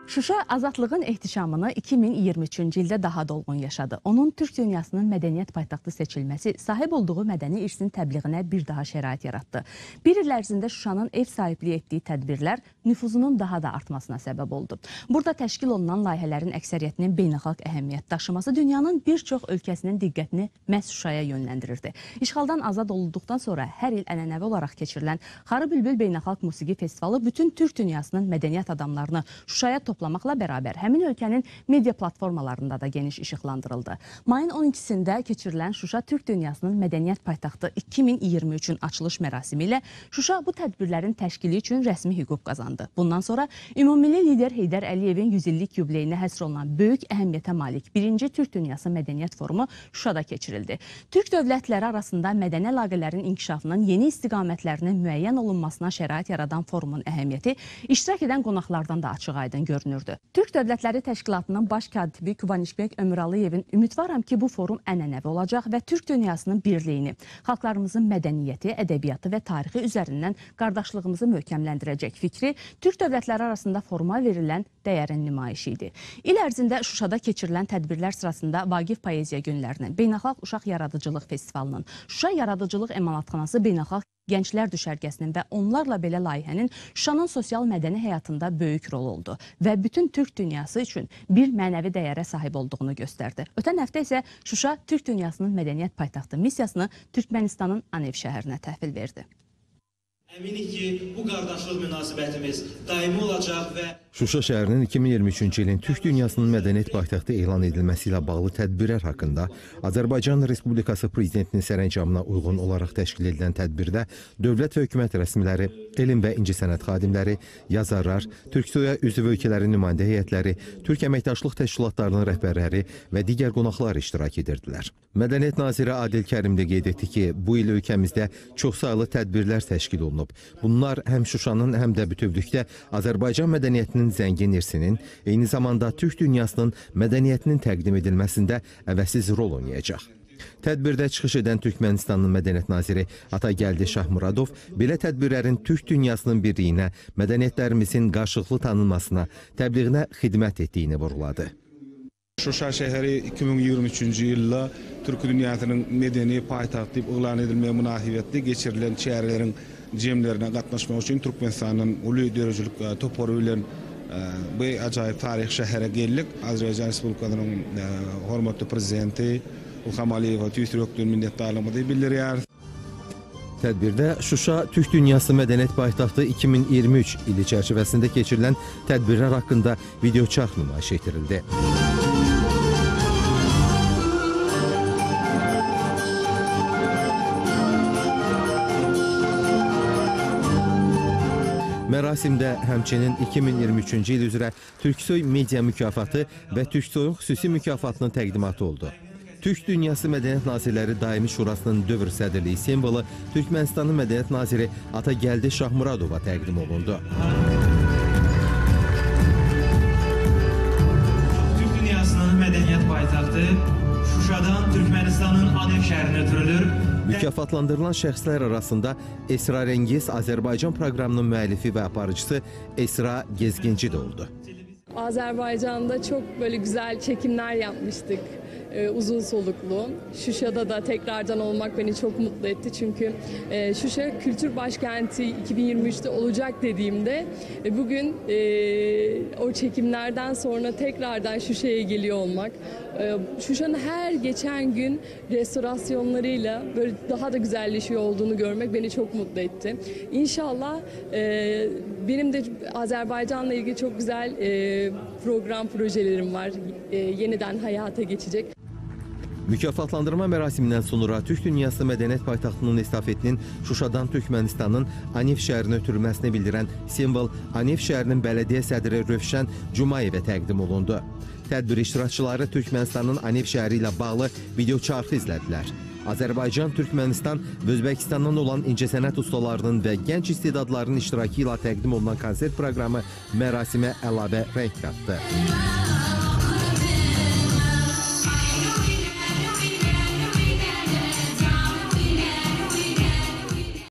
Şuşa azadlığın ehtişamını 2023-cü ildə daha dolğun yaşadı. Onun Türk dünyasının mədəniyyət paytaxtı seçilməsi sahib olduğu mədəni irsin təbliğinə bir daha şərait yaratdı. Bir il ərzində Şuşanın ev sahibliyi etdiyi tədbirlər nüfuzunun daha da artmasına səbəb oldu. Burada təşkil olunan layihələrin əksəriyyətinin beynəlxalq əhəmiyyət daşıması dünyanın bir çox ölkəsinin diqqətini məhz Şuşaya yönləndirirdi. İşğaldan azad olunduqdan sonra hər il ənənəvi olaraq keçirilən Xarı Bülbül Beynəlxalq Musiqi Festivalı bütün Türk dünyasının mədəniyyət adamlarını Şuşaya toplamaqla bərabər həmin ölkənin media platformalarında da geniş işıqlandırıldı. Mayın 12-sində keçirilən Şuşa Türk dünyasının mədəniyyət paytaxtı 2023-ün açılış mərasimi ilə Şuşa bu tədbirlərin təşkili üçün rəsmi hüquq qazandı. Bundan sonra ümumilli lider Heydər Əliyevin 100 illik yubileyinə həsr olunan böyük əhəmiyyətə malik 1-ci Türk Dünyası Mədəniyyət Forumu Şuşada keçirildi. Türk dövlətləri arasında mədəni əlaqələrin inkişafının yeni istiqamətlərinin müəyyən olunmasına şərait yaradan forumun əhəmiyyəti iştirak edən qonaqlardan da açıq-aydın görünürdü. Türk Dövlətləri Təşkilatının baş katibi Kubanişbek Ömüralıyevin "Ümidvaram ki, bu forum ənənəvi olacaq və Türk dünyasının birliyini, xalqlarımızın mədəniyyəti, ədəbiyyatı və tarixi üzərindən qardaşlığımızı möhkəmləndirəcək" fikri Türk dövlətləri arasında foruma verilən dəyərin nümayişi idi. İl ərzində Şuşada keçirilən tədbirlər sırasında Vaqif Poeziya Günlərinin, Beynəlxalq Uşaq Yaradıcılıq Festivalının, Şuşa Yaradıcılıq Emalatxanası Beynəlxalq Gənclər Düşərgəsinin və onlarla belə layihənin Şuşanın sosial-mədəni həyatında böyük rol oldu və bütün Türk dünyası üçün bir mənəvi dəyərə sahib olduğunu göstərdi. Ötən həftə isə Şuşa Türk dünyasının mədəniyyət paytaxtı missiyasını Türkmənistanın Anev şəhərinə təhvil verdi. Əminik ki, bu qardaşlıq münasibətimiz daimi olacaq və Şuşa şəhərinin 2023-cü ilin Türk dünyasının mədəniyyət paytaxtı elan edilməsi ilə bağlı tədbirlər haqqında Azərbaycan Respublikası Prezidentinin sərəncamına uyğun olaraq təşkil edilən tədbirdə dövlət və hökumət rəsmiləri, elm və incəsənət xadimləri, yazarlar, Türksoya üzv ölkələrin nümayəndə heyətləri, Türk əməkdaşlıq təşkilatlarının rəhbərləri və digər qonaqlar iştirak edirdilər. Mədəniyyət naziri Adil Kərimli qeyd etdi ki, bu il ölkəmizdə çoxsaylı tədbirlər təşkil olunub. Bunlar həm Şuşanın, həm də bütövlükdə Azərbaycan mədəniyyətinin zəngin irsinin, eyni zamanda Türk dünyasının mədəniyyətinin təqdim edilməsində əvəzsiz rol oynayacaq. Tədbirdə çıxış edən Türkmənistanın mədəniyyət naziri Atagəldi Şahmuradov belə tədbirlərin Türk dünyasının birliyinə, mədəniyyətlərimizin qarşılıqlı tanınmasına, təbliğinə xidmət etdiyini vurğuladı. Şuşa şəhəri 2023-cü ildə Türk dünyasının mədəni paytaxtı elan edilməyə münasibətilə keçirilən çağrıların cemlerine qatnaşmaq üçün Türkmenistanın ulu dörəcülük toporu ilə bu acayip tarix şəhərə gəldik. Azərbaycan Respublikasının hörmətli prezidenti İlham Əliyev Türkdür minnətdarlığımızı bildirir. Tədbirdə Şuşa Türk Dünyası Mədəniyyət Paytaxtı 2023 ili çərçivəsində keçirilən tədbirlər haqqında video çarx nümayiş etdirildi. Mərasimdə həmçinin 2023-cü il üzrə Türksoy Media mükafatı və Türksoyun xüsusi mükafatının təqdimatı oldu. Türk Dünyası Mədəniyyət Nazirləri Daimi Şurasının dövr sədrliyi simvolu Türkmənistanın Mədəniyyət Naziri Atagəldi Şahmuradova təqdim olundu. Türk Dünyasının mədəniyyət paytaxtı Şuşadan Türkmənistanın Anev şəhərinə ötürülür. Mükafatlandırılan şəxslər arasında Esrarengiz Azərbaycan proqramının müəllifi və aparıcısı Esra Gezginci də oldu. Azerbaycan'da çok böyle güzel çekimler yapmıştık. Uzun soluklu. Şuşa'da da tekrardan olmak beni çok mutlu etti. Çünkü Şuşa Kültür Başkenti 2023'te olacak dediğimde bugün o çekimlerden sonra tekrardan Şuşa'ya geliyor olmak, Şuşa'nın her geçen gün restorasyonlarıyla böyle daha da güzelleşiyor olduğunu görmek beni çok mutlu etti. İnşallah benim de Azerbaycan'la ilgili çok güzel projelerim var. Yeniden hayata geçecek. Mükafatlandırma mərasimindən sonra Türk Dünyası Mədəniyyət Paytaxtının estafetinin Şuşadan Türkmənistanın Anev şəhərinə ötürülməsini bildirən simvol Anev şəhərinin bələdiyyə sədri Rövşən Cumayevə təqdim olundu. Tədbir iştirakçıları Türkmənistanın Anev şəhəri ilə bağlı video çarxı izlədilər. Azərbaycan, Türkmənistan və Özbəkistandan olan incəsənət ustalarının və gənc istedadların iştirakı ilə təqdim olunan konsert proqramı mərasimə əlavə rəng qatdı.